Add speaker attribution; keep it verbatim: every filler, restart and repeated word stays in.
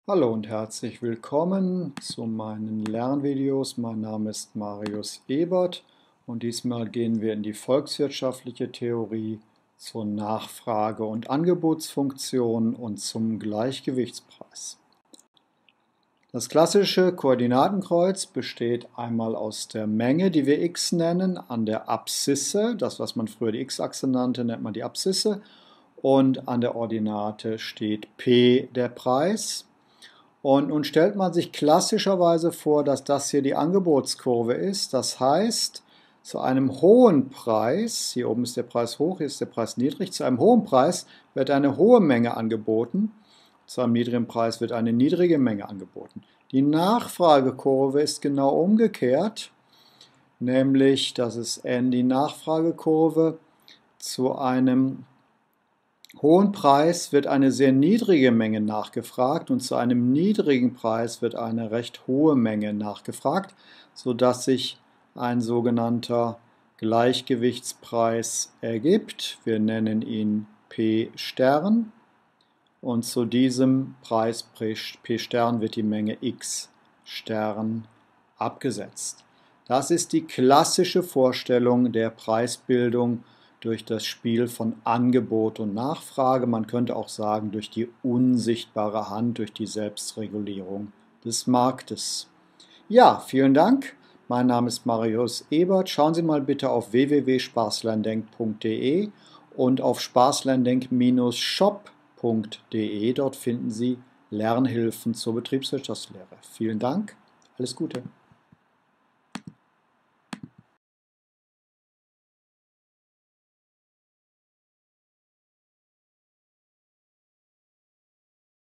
Speaker 1: Hallo und herzlich willkommen zu meinen Lernvideos. Mein Name ist Marius Ebert und diesmal gehen wir in die volkswirtschaftliche Theorie zur Nachfrage- und Angebotsfunktion und zum Gleichgewichtspreis. Das klassische Koordinatenkreuz besteht einmal aus der Menge, die wir x nennen, an der Abszisse, das was man früher die x-Achse nannte, nennt man die Abszisse, und an der Ordinate steht P, der Preis. Und nun stellt man sich klassischerweise vor, dass das hier die Angebotskurve ist. Das heißt, zu einem hohen Preis, hier oben ist der Preis hoch, hier ist der Preis niedrig, zu einem hohen Preis wird eine hohe Menge angeboten, zu einem niedrigen Preis wird eine niedrige Menge angeboten. Die Nachfragekurve ist genau umgekehrt, nämlich, das ist N, die Nachfragekurve, zu einem hohen Preis wird eine sehr niedrige Menge nachgefragt und zu einem niedrigen Preis wird eine recht hohe Menge nachgefragt, sodass sich ein sogenannter Gleichgewichtspreis ergibt. Wir nennen ihn P Stern und zu diesem Preis P Stern wird die Menge x Stern abgesetzt. Das ist die klassische Vorstellung der Preisbildung durch das Spiel von Angebot und Nachfrage. Man könnte auch sagen, durch die unsichtbare Hand, durch die Selbstregulierung des Marktes. Ja, vielen Dank. Mein Name ist Marius Ebert. Schauen Sie mal bitte auf w w w punkt spaßlerndenk punkt de und auf spaßlerndenk Shop punkt de. Dort finden Sie Lernhilfen zur Betriebswirtschaftslehre. Vielen Dank. Alles Gute.